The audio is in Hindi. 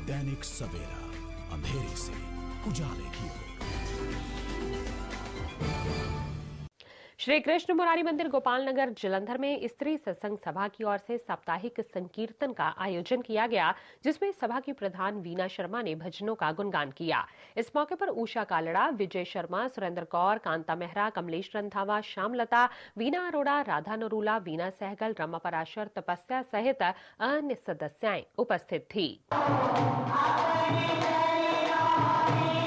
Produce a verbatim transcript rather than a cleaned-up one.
दैनिक सवेरा, अंधेरे से उजाले की ओर। श्री कृष्ण मुरारी मंदिर गोपाल नगर जलंधर में स्त्री सत्संग सभा की ओर से साप्ताहिक संकीर्तन का आयोजन किया गया, जिसमें सभा की प्रधान वीना शर्मा ने भजनों का गुणगान किया। इस मौके पर उषा कालड़ा, विजय शर्मा, सुरेंद्र कौर, कांता मेहरा, कमलेश रंधावा, श्यामलता, वीना अरोड़ा, राधा नरूला, वीना सहगल, रमा पराशर, तपस्या सहित अन्य सदस्याएं उपस्थित थी।